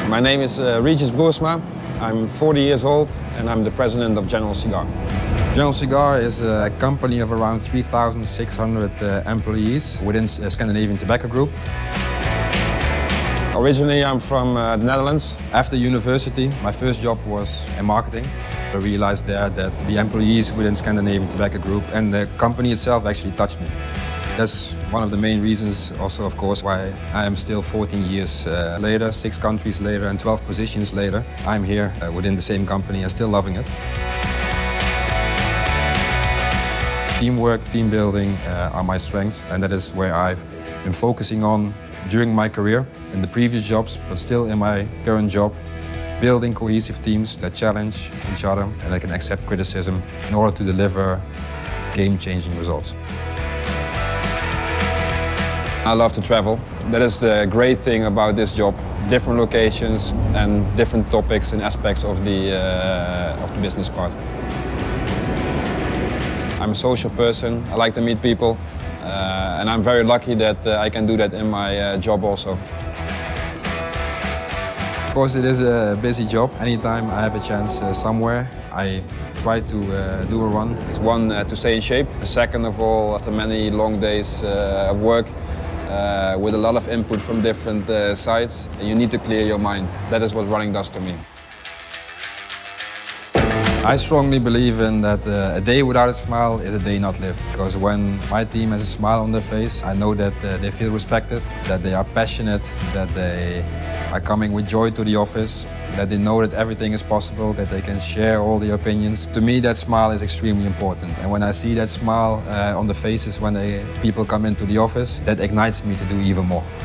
My name is Regis Broersma. I'm 40 years old and I'm the president of General Cigar. General Cigar is a company of around 3,600 employees within Scandinavian Tobacco Group. Originally, I'm from the Netherlands. After university, my first job was in marketing. I realized there that the employees within Scandinavian Tobacco Group and the company itself actually touched me. That's one of the main reasons also, of course, why I am still 14 years later, 6 countries later and 12 positions later. I'm here within the same company and still loving it. Teamwork, team building are my strengths, and that is where I've been focusing on during my career, in the previous jobs, but still in my current job, building cohesive teams that challenge each other and that can accept criticism in order to deliver game-changing results. I love to travel. That is the great thing about this job. Different locations and different topics and aspects of the business part. I'm a social person. I like to meet people. And I'm very lucky that I can do that in my job also. Of course, it is a busy job. Anytime I have a chance somewhere, I try to do a run. It's one, to stay in shape. Second of all, after many long days of work, with a lot of input from different sides, you need to clear your mind. That is what running does to me. I strongly believe in that a day without a smile is a day not lived. Because when my team has a smile on their face, I know that they feel respected, that they are passionate, that they are coming with joy to the office, that they know that everything is possible, that they can share all their opinions. To me, that smile is extremely important. And when I see that smile on the faces when people come into the office, that ignites me to do even more.